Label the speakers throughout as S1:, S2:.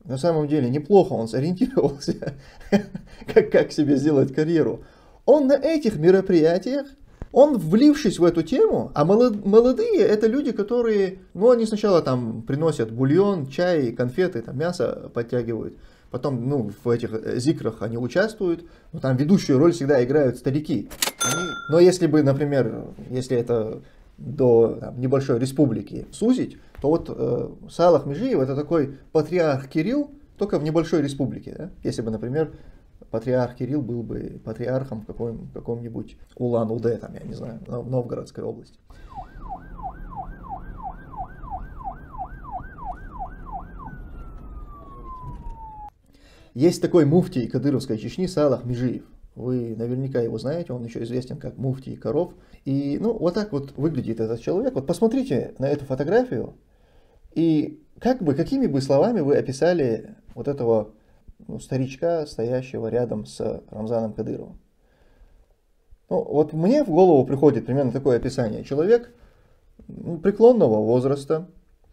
S1: на самом деле неплохо он сориентировался, как себе сделать карьеру. Он на этих мероприятиях, он влившись в эту тему, а молодые это люди, которые, ну, они сначала там приносят бульон, чай, конфеты, там мясо подтягивают, потом, ну, в этих зикрах они участвуют, но там ведущую роль всегда играют старики. Но если бы, например, если это до там, небольшой республики сузить, то вот Салах Межиев это такой патриарх Кирилл, только в небольшой республике. Да? Если бы, например, патриарх Кирилл был бы патриархом в каком-нибудь Улан-Удэ, там, я не знаю, в Новгородской области. Есть такой муфтий Кадыровской Чечни Салах Межиев. Вы наверняка его знаете, он еще известен как муфтий коров. И ну, вот так вот выглядит этот человек. Вот посмотрите на эту фотографию, и какими бы словами вы описали вот этого старичка, стоящего рядом с Рамзаном Кадыровым? Ну, вот мне в голову приходит примерно такое описание. Человек преклонного возраста,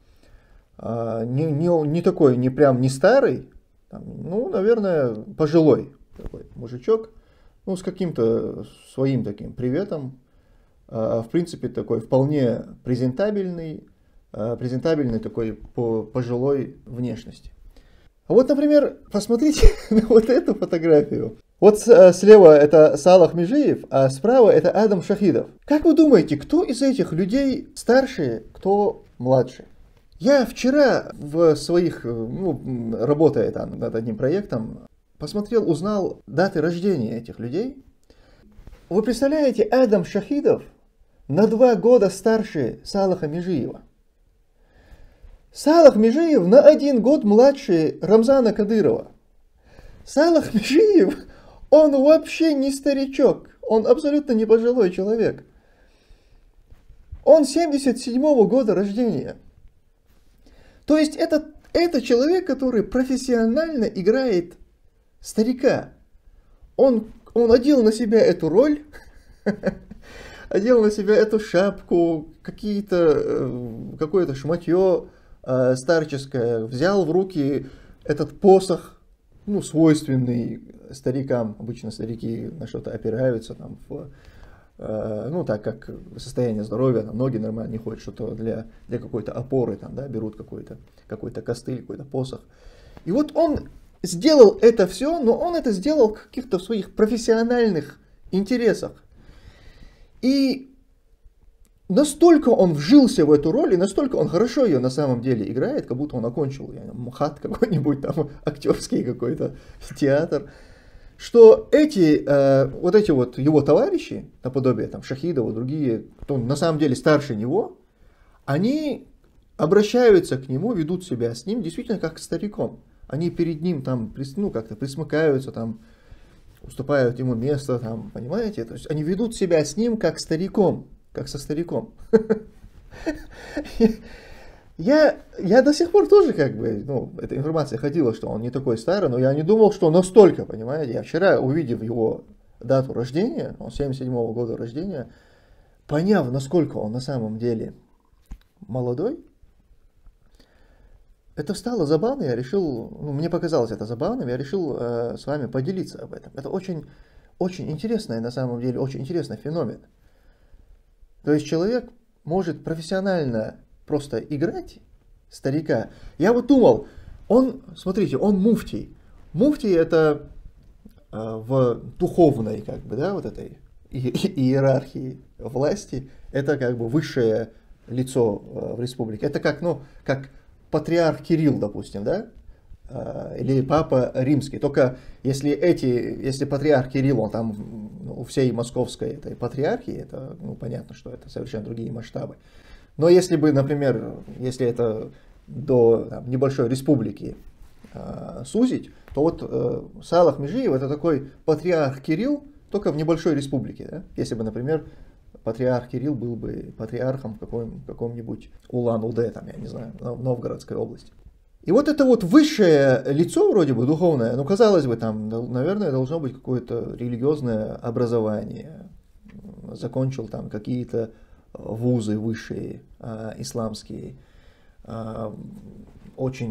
S1: не такой, не прям не старый, ну, наверное, пожилой такой мужичок, ну, с каким-то своим таким приветом, в принципе, такой вполне презентабельный такой пожилой внешности. А вот, например, посмотрите на вот эту фотографию. Вот слева это Салах Межиев, а справа это Адам Шахидов. Как вы думаете, кто из этих людей старше, кто младше? Я вчера в своих, работая там над одним проектом, посмотрел, узнал даты рождения этих людей. Вы представляете, Адам Шахидов на 2 года старше Салаха Межиева. Салах Межиев на 1 год младше Рамзана Кадырова. Салах Межиев, он вообще не старичок, он абсолютно не пожилой человек. Он 77-го года рождения. То есть это человек, который профессионально играет старика. Он одел на себя эту роль, одел на себя эту шапку, какое-то шматье старческое, взял в руки этот посох, ну, свойственный старикам. Обычно старики на что-то опираются, там, так как состояние здоровья, там, ноги нормально не ходят, что-то для какой-то опоры, там, да, берут какой-то костыль, какой-то посох. И вот он сделал это все, но он это сделал в каких-то своих профессиональных интересах. И настолько он вжился в эту роль, и настолько он хорошо ее на самом деле играет, как будто он окончил МХАТ какой-нибудь, там, актерский какой-то театр, что эти его товарищи, наподобие там, Шахидова, другие, кто на самом деле старше него, они обращаются к нему, ведут себя с ним действительно как с стариком. Они перед ним там, как-то присмыкаются, там, уступают ему место, там, понимаете? То есть они ведут себя с ним как стариком, как со стариком. Я до сих пор тоже эта информация ходила, что он не такой старый, но я не думал, что настолько, понимаете? Я вчера, увидев его дату рождения, он 77-го года рождения, поняв, насколько он на самом деле молодой, это стало забавно, я решил, мне показалось это забавным, я решил с вами поделиться об этом. Это очень, очень интересный, на самом деле, очень интересный феномен. То есть человек может профессионально просто играть старика. Я вот думал, смотрите, он муфтий. Муфтий это в духовной, вот этой иерархии власти, это высшее лицо в республике. Это как патриарх Кирилл, допустим, да? Или папа римский. Только если патриарх Кирилл, он там у всей московской этой патриархии, это понятно, что это совершенно другие масштабы. Но если бы, например, если это до небольшой республики сузить, то вот Салах Межиев это такой патриарх Кирилл, только в небольшой республике. Да? Если бы, например, патриарх Кирилл был бы патриархом в каком-нибудь Улан-Удэ, там, я не знаю, в Новгородской области. И вот это вот высшее лицо, вроде бы, духовное, казалось бы, там, наверное, должно быть какое-то религиозное образование. Закончил там какие-то вузы высшие, исламские, очень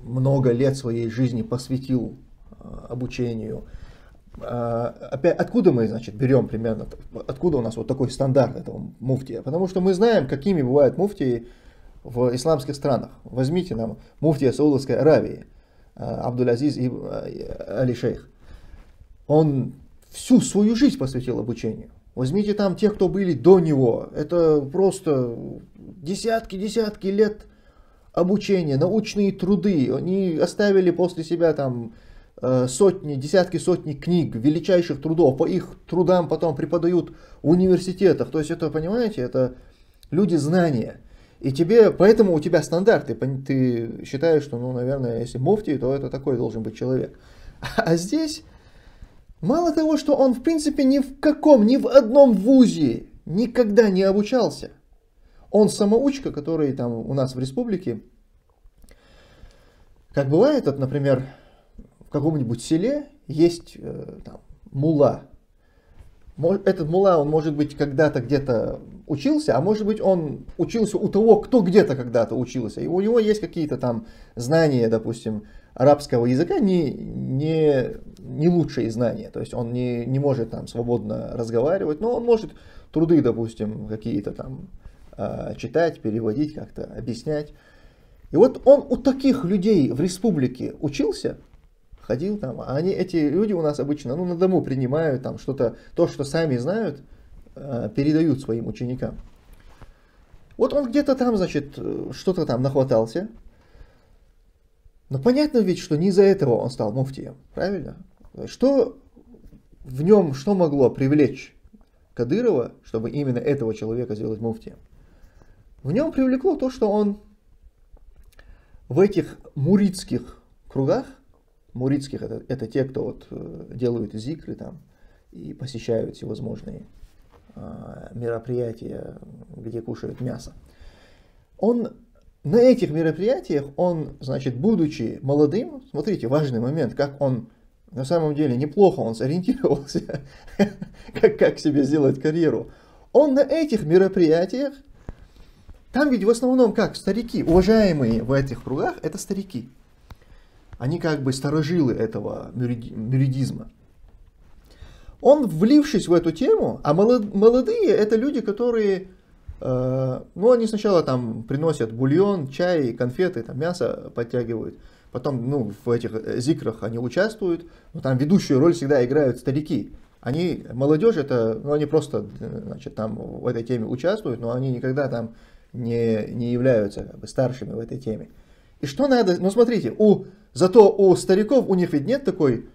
S1: много лет своей жизни посвятил обучению. Опять, откуда мы, значит, берем примерно, откуда у нас вот такой стандарт этого муфтия? Потому что мы знаем, какими бывают муфтии в исламских странах. Возьмите нам муфтия Саудовской Аравии, Абдул-Азиз Али Шейх. Он всю свою жизнь посвятил обучению. Возьмите там тех, кто были до него. Это просто десятки лет обучения, научные труды. Они оставили после себя там десятки сотни книг, величайших трудов. По их трудам потом преподают в университетах. То есть это, понимаете, это люди знания. И поэтому у тебя стандарты. Ты считаешь, что, ну, наверное, если муфти, то это такой должен быть человек. А здесь мало того, что он, в принципе, ни в одном вузе никогда не обучался. Он самоучка, который там у нас в республике, как бывает, вот, например, в каком-нибудь селе есть там мулла. Этот мулла, он может быть когда-то где-то учился, а может быть он учился у того, кто где-то когда-то учился. И у него есть какие-то там знания, допустим, арабского языка, не лучшие знания. То есть он не может там свободно разговаривать, но он может труды, допустим, какие-то там читать, переводить, как-то объяснять. И вот он у таких людей в республике учился, ходил там, а эти люди у нас обычно, ну, на дому принимают там что-то, то, что сами знают, передают своим ученикам. Вот он где-то там, значит, что-то там нахватался. Но понятно ведь, что не из-за этого он стал муфтием, правильно? Что в нем, что могло привлечь Кадырова, чтобы именно этого человека сделать муфтием? В нем привлекло то, что он в этих муридских кругах, муридских это те, кто вот делают зикры там и посещают всевозможные мероприятия, где кушают мясо. Он на этих мероприятиях, значит, будучи молодым, смотрите, важный момент, как он на самом деле неплохо он сориентировался, как себе сделать карьеру. Он на этих мероприятиях, там ведь в основном как старики, уважаемые в этих кругах, это старики. Они как бы старожилы этого мюридизма. Он, влившись в эту тему, а молодые это люди, которые, ну, они сначала там приносят бульон, чай, конфеты, там мясо подтягивают, потом, ну, в этих зикрах они участвуют, но там ведущую роль всегда играют старики. Молодежь это, ну, они просто, значит, там в этой теме участвуют, но они никогда там не являются как бы старшими в этой теме. И что надо, ну, смотрите, зато у стариков, у них ведь нет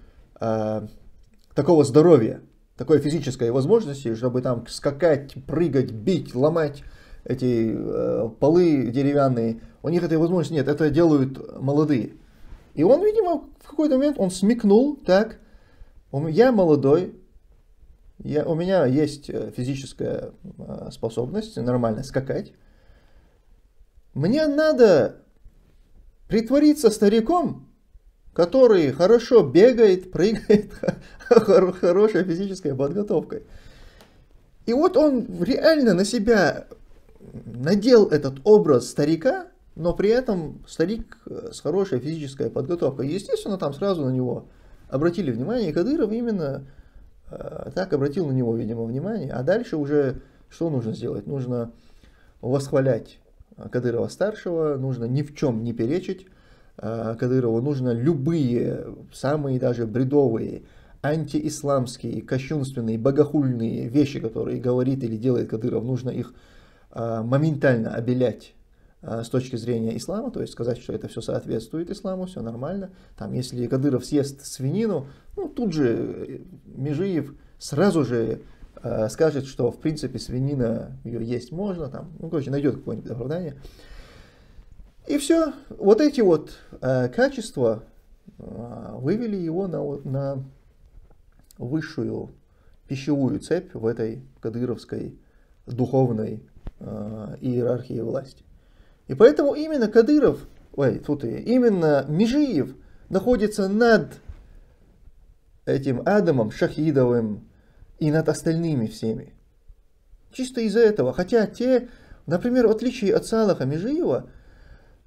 S1: такого здоровья, такой физической возможности, чтобы там скакать, прыгать, бить, ломать эти полы деревянные. У них этой возможности нет, это делают молодые. И он, видимо, в какой-то момент он смекнул, так, я молодой, у меня есть физическая способность нормально скакать. Мне надо притвориться стариком, который хорошо бегает, прыгает, хорошей физической подготовкой. И вот он реально на себя надел этот образ старика, но при этом старик с хорошей физической подготовкой. Естественно, там сразу на него обратили внимание, и Кадыров именно так обратил на него, видимо, внимание. А дальше уже что нужно сделать? Нужно восхвалять Кадырова-старшего, нужно ни в чем не перечить Кадырову, нужно любые, самые даже бредовые, антиисламские, кощунственные, богохульные вещи, которые говорит или делает Кадыров, нужно их моментально обелять с точки зрения ислама, то есть сказать, что это все соответствует исламу, все нормально. Там, если Кадыров съест свинину, ну, тут же Межиев сразу же скажет, что в принципе свинина, ее есть можно, там, ну, короче, найдет какое-нибудь оправдание. И все, вот эти вот качества вывели его на высшую пищевую цепь в этой кадыровской духовной иерархии власти. И поэтому именно именно Межиев находится над этим Адамом Шахидовым и над остальными всеми. Чисто из-за этого. Хотя например, в отличие от Салаха Межиева,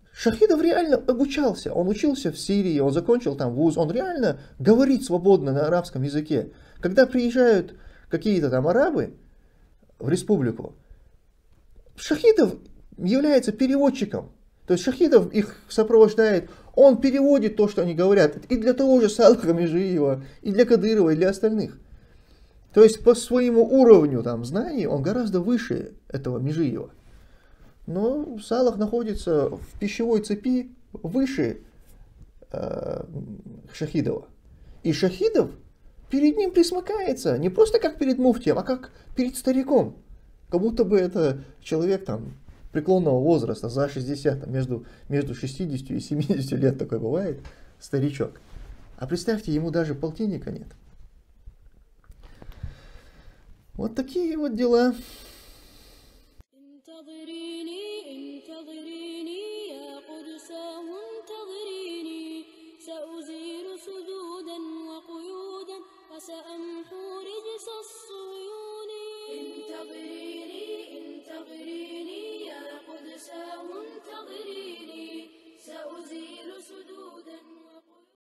S1: Шахидов реально обучался, он учился в Сирии, он закончил там вуз, он реально говорит свободно на арабском языке. Когда приезжают какие-то там арабы в республику, Шахидов является переводчиком. То есть Шахидов их сопровождает, он переводит то, что они говорят, и для того же Салаха Межиева, и для Кадырова, и для остальных. То есть по своему уровню там, знаний он гораздо выше этого Межиева. Но Салах находится в пищевой цепи выше Шахидова. И Шахидов перед ним присмыкается, не просто как перед муфтием, а как перед стариком. Как будто бы это человек там преклонного возраста, за 60, там, между 60 и 70 лет такой бывает, старичок. А представьте, ему даже полтинника нет. Вот такие вот дела.
S2: سأمحو رجس الصيون